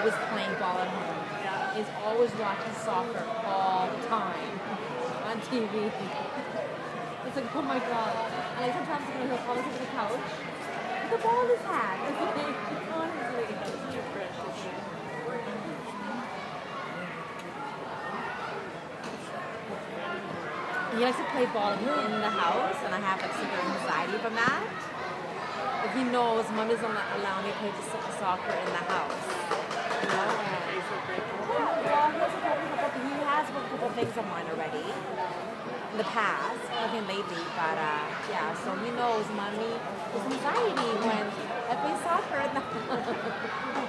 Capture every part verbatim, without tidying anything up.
always playing ball at home. He's always watching soccer all the time on T V. It's like, oh my god. And like sometimes you know, he'll fall asleep on the couch with the ball in his hand. It's like, honestly. He likes to play ball in the house, and I have like super anxiety from that. If he knows mommy's not allowing me to play soccer in the house. You know? Well, he has a couple, he has a couple things of mine already in the past, nothing lately, but uh, yeah, so he knows mommy is anxiety when I play soccer in the house.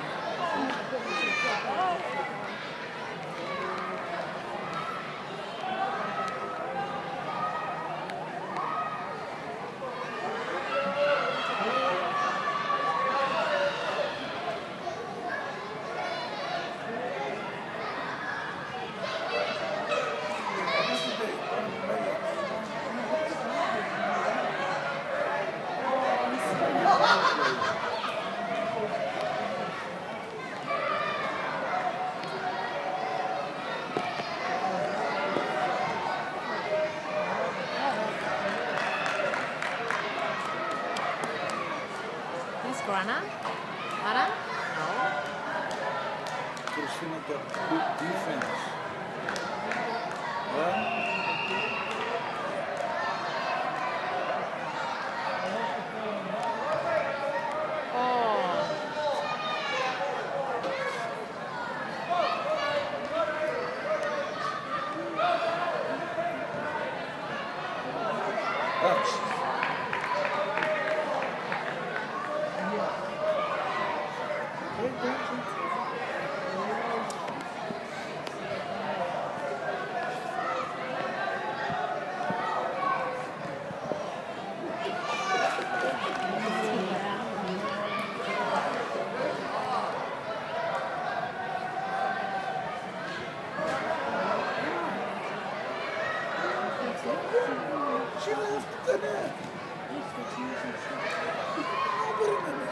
Grana? Grana? No. Christina got good defense. Huh? She left the net.